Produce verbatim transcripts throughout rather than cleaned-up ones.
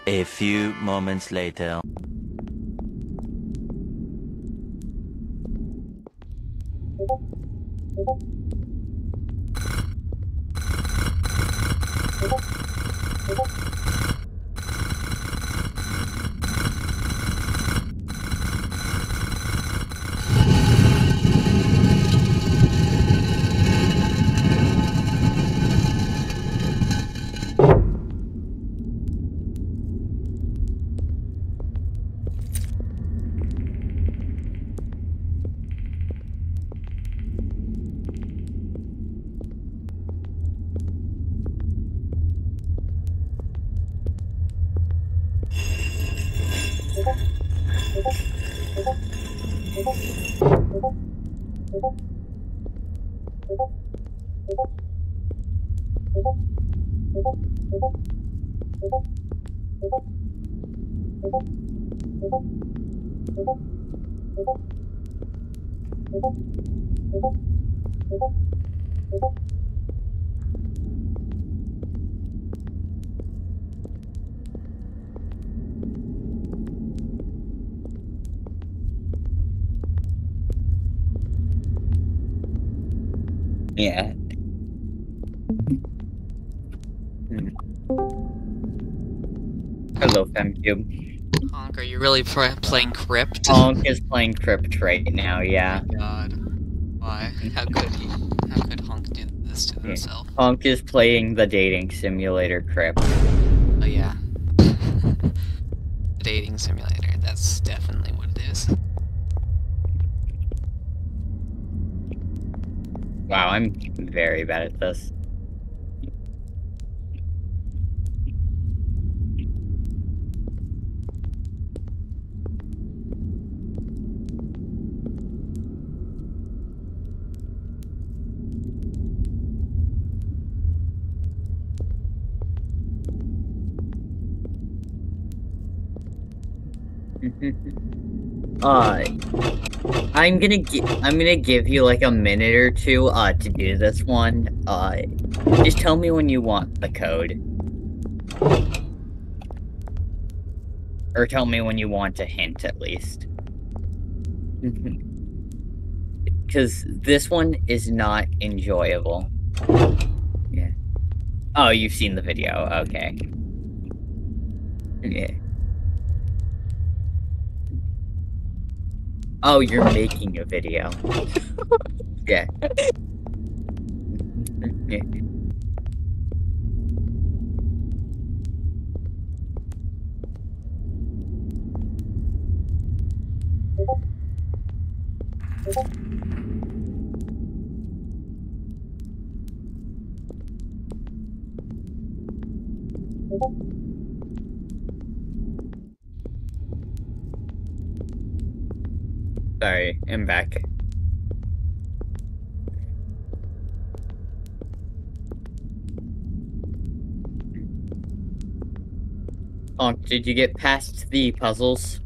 A few moments later. Yeah. Hello, FemCube. Honk, are you really pr playing Crypt? Honk is playing Crypt right now, yeah. Oh my god. Why? How could he? How could Honk do this to yeah. himself? Honk is playing the dating simulator Crypt. Oh yeah. The dating simulator, that's definitely what it is. Wow, I'm very bad at this. uh, I'm gonna gi I'm gonna give you like a minute or two uh to do this one. Uh, just tell me when you want the code, or tell me when you want a hint at least. Because this one is not enjoyable. Yeah. Oh, you've seen the video. Okay. Yeah. Oh, you're making a video. Yeah. Yeah. Sorry, I'm back. Oh, did you get past the puzzles?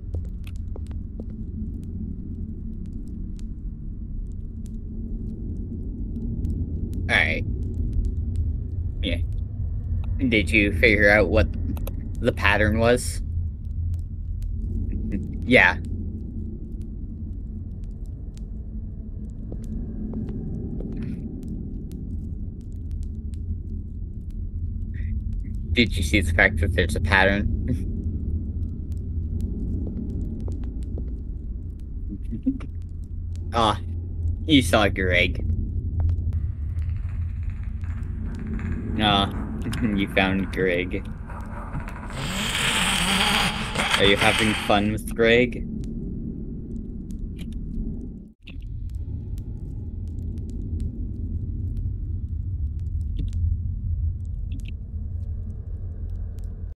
Alright. Yeah. Did you figure out what the pattern was? Yeah. Did you see the fact that there's a pattern? Ah, you saw Greg. Ah, you found Greg. Are you having fun with Greg?